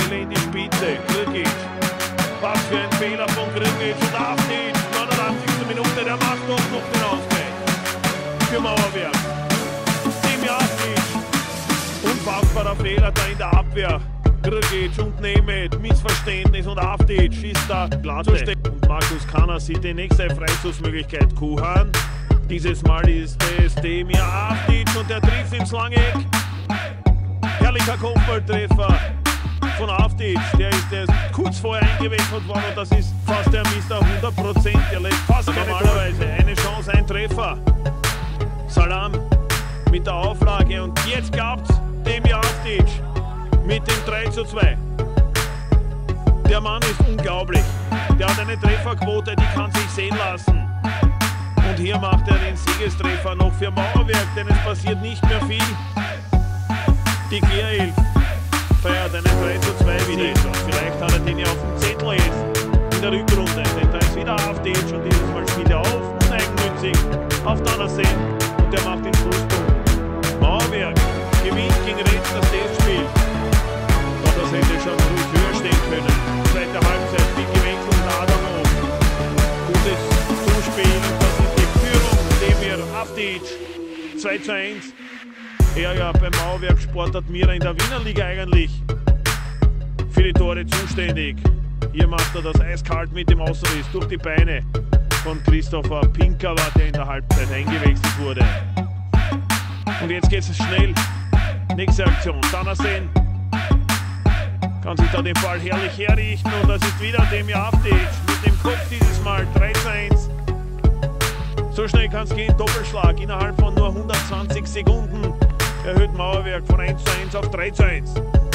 Bälle in die Spitze. Grgic. Was für ein Fehler von Grgic und Avdic. 89. Minute, der macht doch noch den Ausgleich. Für Mauerwerk. Demir Avdic. Unfassbarer Fehler da in der Abwehr. Grgic und Nemeth, Missverständnis und Avdic schießt da Glatte. Und Markus Kanner sieht die nächste Freistoßmöglichkeit. Kuhan. Dieses Mal ist es Demir Avdic und der trifft ins Langeck. Herrlicher Kopfballtreffer von Avdic. Der ist erst kurz vorher eingewechselt worden und das ist fast der Mister 100%. Er lässt fast normalerweise eine Chance, ein Treffer. Salam mit der Auflage und jetzt klappt's. Demir Avdic mit dem 3:2. Der Mann ist unglaublich. Der hat eine Trefferquote, die kann sich sehen lassen. Und hier macht er den Siegestreffer noch für Mauerwerk, denn es passiert nicht mehr viel. Die Kehrhilfe feiert einen 3:2 wieder. Vielleicht hat er den ja auf dem Zettel jetzt in der Rückrunde. Denn da ist wieder Avdic und dieses Mal spielt er auf, uneigennützig auf Danassin und der macht den Schlusspunkt. Mauerwerk gewinnt gegen Retz das Testspiel. Das hätte schon ruhig höher stehen können. Zweite Halbzeit, wie gewechselt Adamo. Gutes Zuspiel und das ist die Führung. Demir Avdic 2:1. Er ja beim Mauerwerk Sport Admira in der Wiener Liga eigentlich für die Tore zuständig. Hier macht er das eiskalt mit dem Außenriss durch die Beine von Christopher Pinker, der in der Halbzeit eingewechselt wurde. Und jetzt geht es schnell. Nächste Aktion. Danassin kann sich da den Ball herrlich herrichten und das ist wieder Demir Avdic mit dem Kopf dieses Mal 3:1. So schnell kann es gehen, Doppelschlag innerhalb von nur 120 Sekunden. Erhöht Mauerwerk von 1:1 auf 3:1.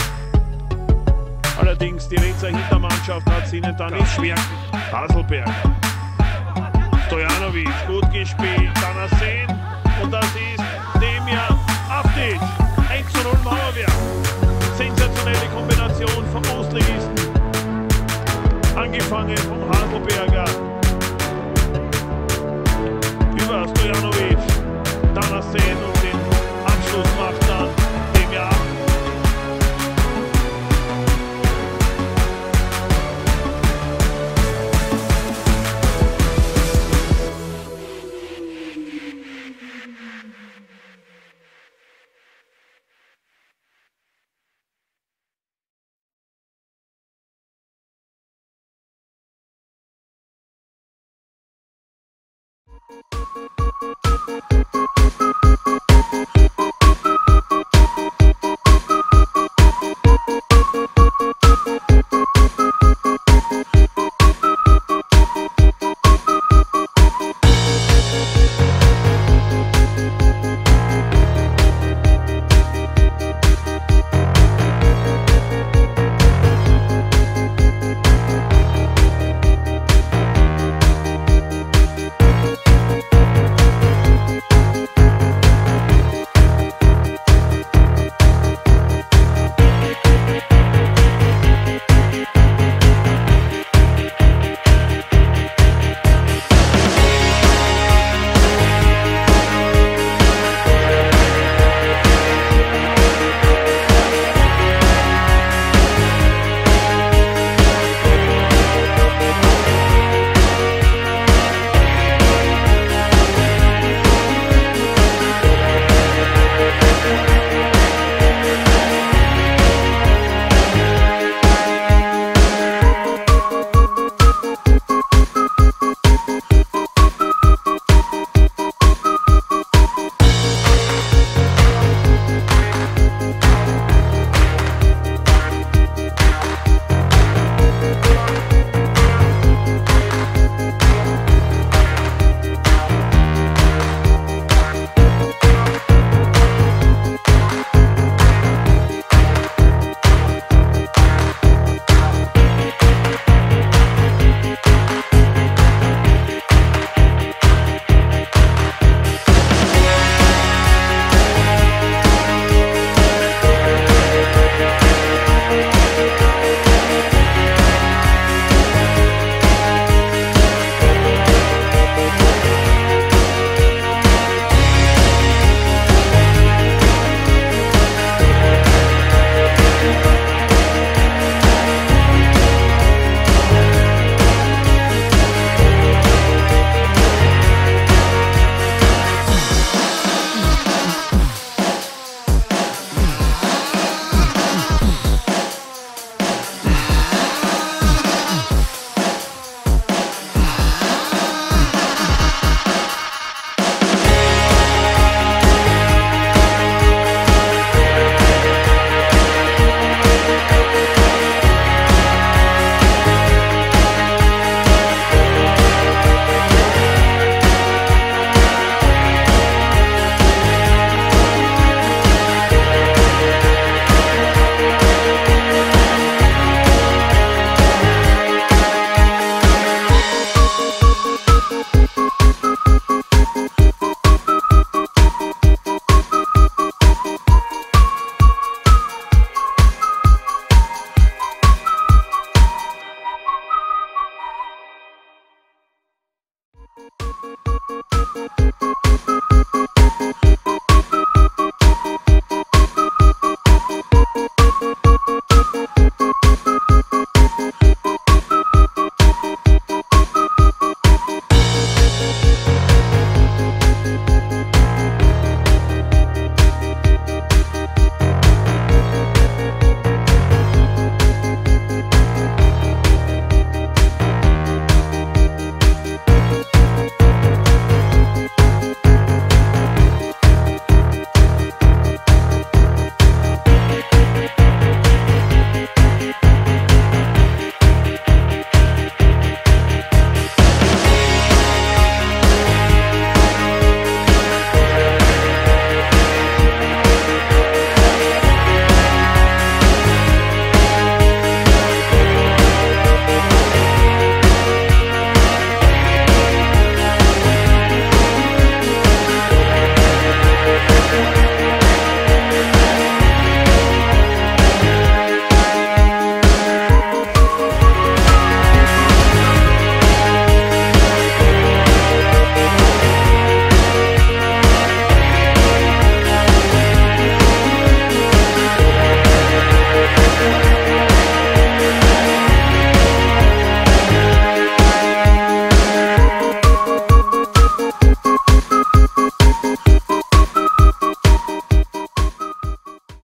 Allerdings die Retzer Hintermannschaft hat es ihnen dann nicht schwer. Haselberger. Stojanovic, gut gespielt, Danassin und das ist Demir Avdic. 1:0 Mauerwerk. Sensationelle Kombination vom